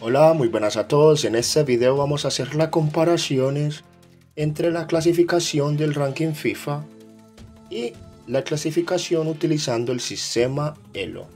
Hola, muy buenas a todos. En este video vamos a hacer las comparaciones entre la clasificación del ranking FIFA y la clasificación utilizando el sistema ELO.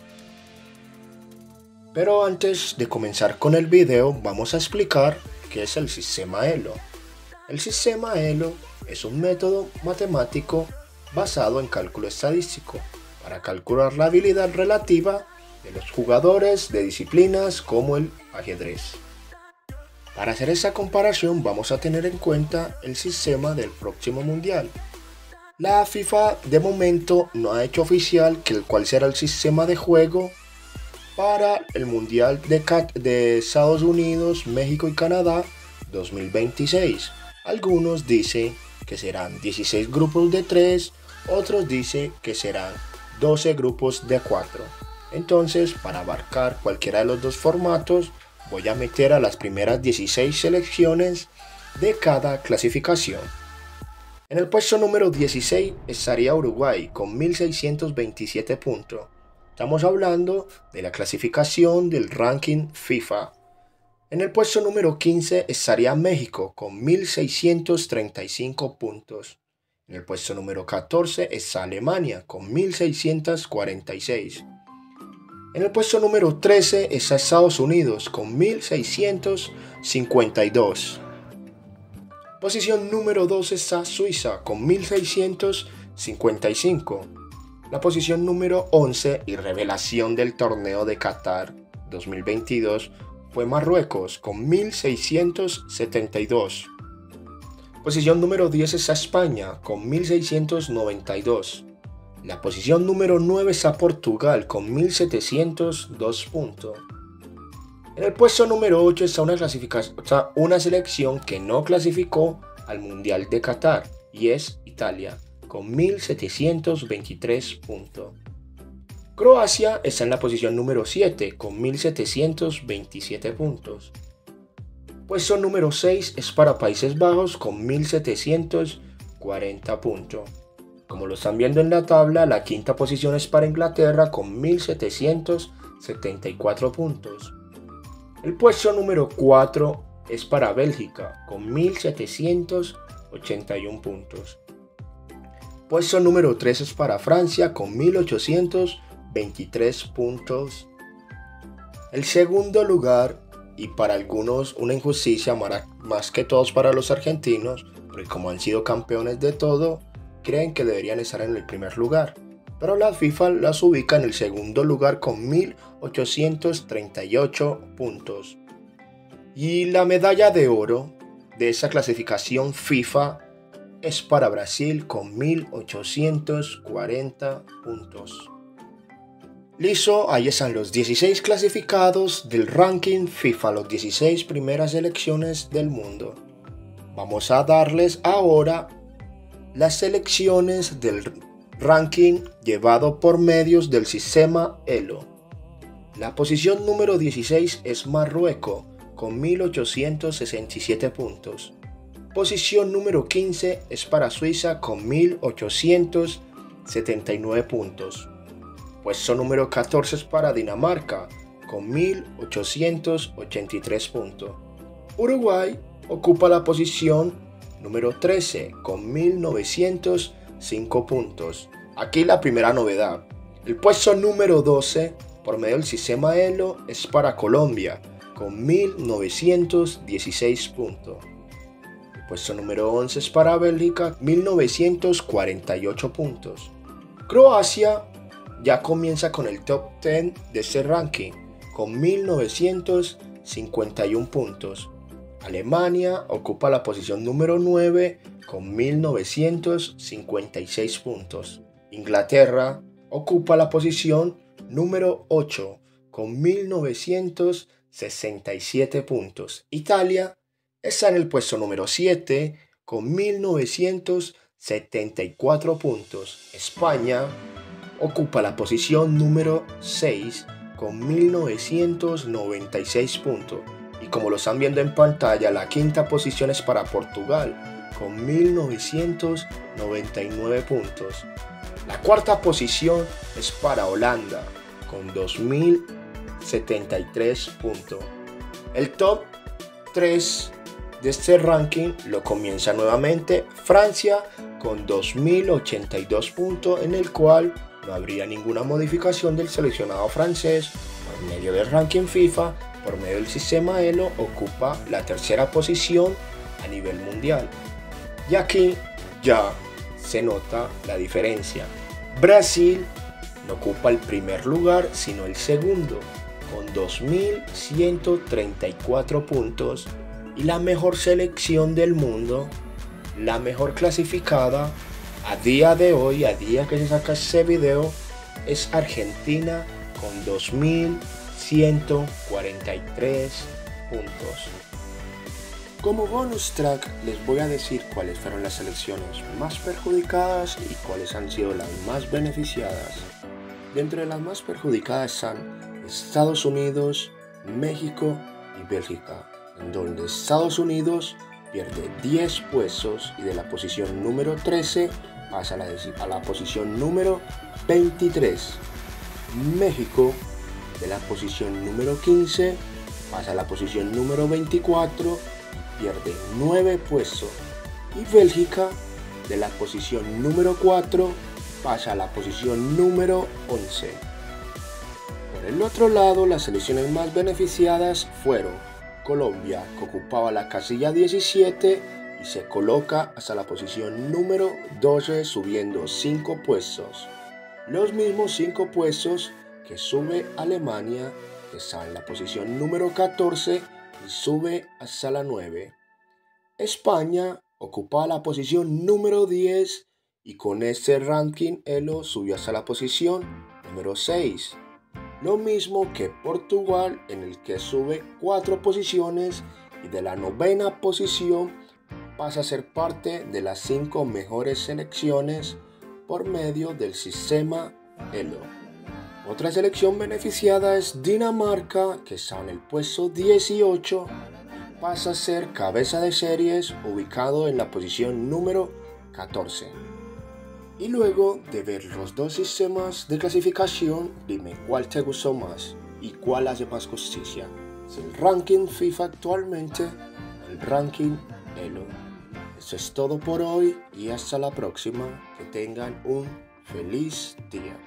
Pero antes de comenzar con el video, vamos a explicar qué es el sistema ELO. El sistema ELO es un método matemático basado en cálculo estadístico para calcular la habilidad relativa de los jugadores de disciplinas como el ajedrez. Para hacer esta comparación vamos a tener en cuenta el sistema del próximo mundial. La FIFA de momento no ha hecho oficial cuál será el sistema de juego para el mundial de Estados Unidos, México y Canadá 2026. Algunos dicen que serán 16 grupos de 3, otros dicen que serán 12 grupos de 4. Entonces, para abarcar cualquiera de los dos formatos, voy a meter a las primeras 16 selecciones de cada clasificación. En el puesto número 16 estaría Uruguay con 1627 puntos. Estamos hablando de la clasificación del ranking FIFA. En el puesto número 15 estaría México con 1635 puntos. En el puesto número 14 está Alemania con 1646. En el puesto número 13 está Estados Unidos con 1652. Posición número 2 está Suiza con 1655. La posición número 11 y revelación del torneo de Qatar 2022 fue Marruecos con 1672. Posición número 10 está España con 1692. La posición número 9 está Portugal con 1702 puntos. En el puesto número 8 está una selección que no clasificó al Mundial de Qatar y es Italia con 1723 puntos. Croacia está en la posición número 7 con 1727 puntos. Puesto número 6 es para Países Bajos con 1740 puntos. Como lo están viendo en la tabla, la quinta posición es para Inglaterra con 1774 puntos. El puesto número 4 es para Bélgica con 1781 puntos. Puesto número 3 es para Francia con 1823 puntos. El segundo lugar, y para algunos una injusticia más que todos para los argentinos, porque como han sido campeones de todo, creen que deberían estar en el primer lugar, pero la FIFA las ubica en el segundo lugar con 1838 puntos. Y la medalla de oro de esa clasificación FIFA es para Brasil con 1840 puntos. Listo, ahí están los 16 clasificados del ranking FIFA, los 16 primeras selecciones del mundo. Vamos a darles ahora las selecciones del ranking llevado por medios del sistema ELO. La posición número 16 es Marruecos con 1867 puntos. Posición número 15 es para Suiza con 1879 puntos. Puesto número 14 es para Dinamarca con 1883 puntos. Uruguay ocupa la posición número 13 con 1905 puntos. Aquí la primera novedad. El puesto número 12 por medio del sistema ELO es para Colombia con 1916 puntos. El puesto número 11 es para Bélgica, 1948 puntos. Croacia ya comienza con el top 10 de este ranking con 1951 puntos. Alemania ocupa la posición número 9 con 1956 puntos. Inglaterra ocupa la posición número 8 con 1967 puntos. Italia está en el puesto número 7 con 1974 puntos. España ocupa la posición número 6 con 1996 puntos. Y como lo están viendo en pantalla, la quinta posición es para Portugal con 1999 puntos. La cuarta posición es para Holanda con 2073 puntos. El top 3 de este ranking lo comienza nuevamente Francia con 2082 puntos, en el cual no habría ninguna modificación del seleccionado francés. Por medio del ranking FIFA, por medio del sistema ELO, ocupa la tercera posición a nivel mundial. Y aquí ya se nota la diferencia. Brasil no ocupa el primer lugar, sino el segundo, con 2134 puntos. Y la mejor selección del mundo, la mejor clasificada a día de hoy, a día que se saca este video, es Argentina con 2143 puntos. Como bonus track les voy a decir cuáles fueron las selecciones más perjudicadas y cuáles han sido las más beneficiadas. Dentro de las más perjudicadas están Estados Unidos, México y Bélgica, en donde Estados Unidos pierde 10 puestos y de la posición número 13 pasa a la posición número 23. México de la posición número 15 pasa a la posición número 24 y pierde 9 puestos. Y Bélgica de la posición número 4 pasa a la posición número 11. Por el otro lado, las selecciones más beneficiadas fueron Colombia, que ocupaba la casilla 17 y se coloca hasta la posición número 12, subiendo 5 puestos. Los mismos 5 puestos que sube Alemania, que está en la posición número 14 y sube hasta la 9. España ocupaba la posición número 10 y con este ranking ELO subió hasta la posición número 6. Lo mismo que Portugal, en el que sube 4 posiciones y de la 9ª posición pasa a ser parte de las 5 mejores selecciones por medio del sistema ELO. Otra selección beneficiada es Dinamarca, que está en el puesto 18 y pasa a ser cabeza de series, ubicado en la posición número 14. Y luego de ver los dos sistemas de clasificación, dime cuál te gustó más y cuál hace más justicia. ¿Es el ranking FIFA actualmente o el ranking ELO? Eso es todo por hoy y hasta la próxima. Que tengan un feliz día.